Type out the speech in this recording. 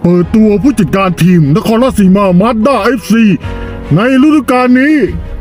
ปิดตัวผู้จัดการทีมนครราชสีมา Mazda FC ในฤดูกาลนี้